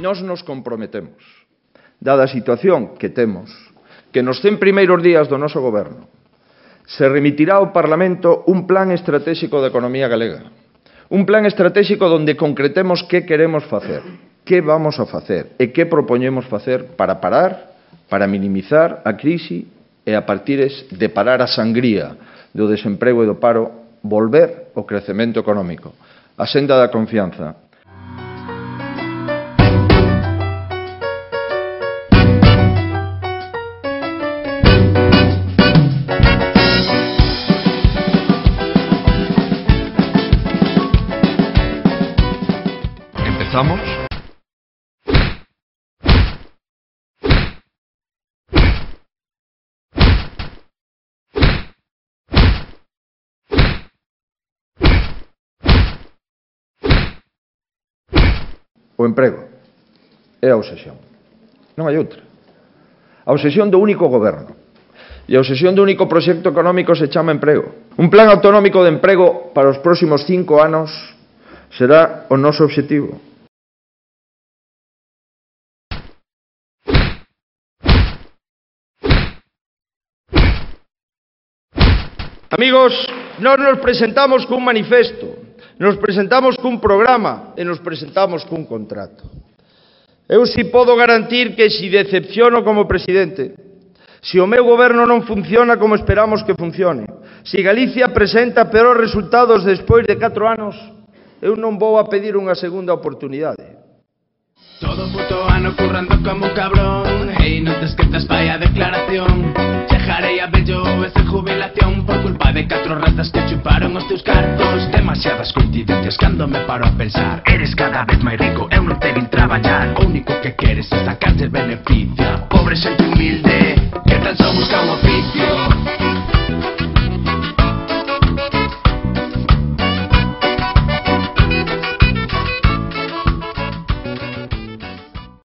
nós nos comprometemos, dada a situación que temos, que nos 100 primeiros días do noso goberno se remitirá ao Parlamento un plan estratégico de economía galega, un plan estratégico onde concretemos que queremos facer, que vamos a facer e que propoñemos facer para parar, para minimizar a crise e a partir de parar a sangría do desemprego e do paro, volver ao crecemento económico, a senda da confianza. ¿Empezamos? O emprego é a obsesión. Non hai outra. A obsesión do único goberno. E a obsesión do único proxecto económico se chama emprego. Un plan autonómico de emprego para os próximos 5 anos será o noso obxectivo. Amigos, nós nos presentamos cun manifesto, nos presentamos cun programa e nos presentamos cun contrato. Eu si podo garantir que si decepciono como presidente, si o meu goberno non funciona como esperamos que funcione, si Galicia presenta peores resultados despois de 4 anos, eu non vou a pedir unha segunda oportunidade. Todo puto ano currando como un cabrón, e non te esquetas vai a declaración. Chejarei a bello esa jubilación por culpa de 4 ratas que chuparon os teus cartos. Demasiadas coincidencias cando me paro a pensar. Eres cada vez máis rico, eu non te vin traballar. O único que queres é sacarse beneficia. Pobre xente humilde que tan só busca un oficio.